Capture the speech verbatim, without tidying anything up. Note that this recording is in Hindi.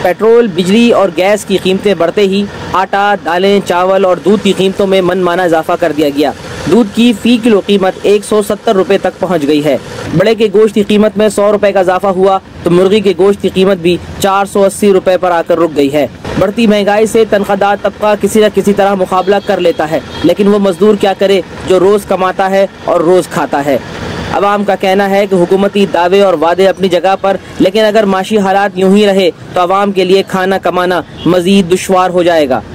पेट्रोल, बिजली और गैस की कीमतें बढ़ते ही आटा, दालें, चावल और दूध की कीमतों में मनमाना इजाफा कर दिया गया। दूध की फी किलो कीमत एक सौ सत्तर रुपए तक पहुंच गई है। बड़े के गोश्त की कीमत में सौ रुपए का इजाफा हुआ तो मुर्गी के गोश्त की कीमत भी चार सौ अस्सी रुपए पर आकर रुक गई है। बढ़ती महंगाई से तनख्वाहदार तबका किसी न किसी तरह मुकाबला कर लेता है, लेकिन वो मजदूर क्या करे जो रोज कमाता है और रोज खाता है। अवाम का कहना है कि हुकूमती दावे और वादे अपनी जगह पर, लेकिन अगर माशी हालात यूं ही रहे तो अवाम के लिए खाना कमाना मजीद दुश्वार हो जाएगा।